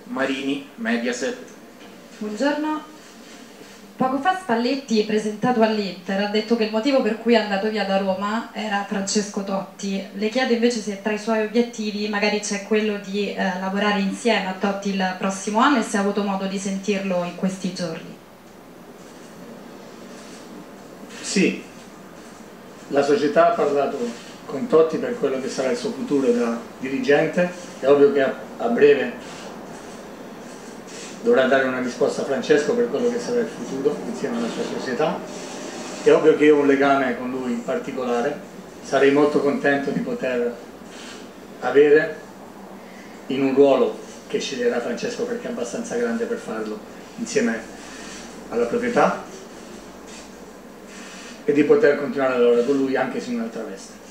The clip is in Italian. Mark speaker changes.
Speaker 1: Marini, Mediaset.
Speaker 2: Buongiorno. Poco fa Spalletti, presentato all'Inter, ha detto che il motivo per cui è andato via da Roma era Francesco Totti. Le chiedo invece se tra i suoi obiettivi magari c'è quello di lavorare insieme a Totti il prossimo anno e se ha avuto modo di sentirlo in questi giorni.
Speaker 3: Sì, la società ha parlato con Totti per quello che sarà il suo futuro da dirigente. È ovvio che a breve dovrà dare una risposta a Francesco per quello che sarà il futuro insieme alla sua società. È ovvio che io ho un legame con lui in particolare, sarei molto contento di poter avere in un ruolo che sceglierà Francesco perché è abbastanza grande per farlo insieme alla proprietà, e di poter continuare a lavorare con lui anche su un'altra veste.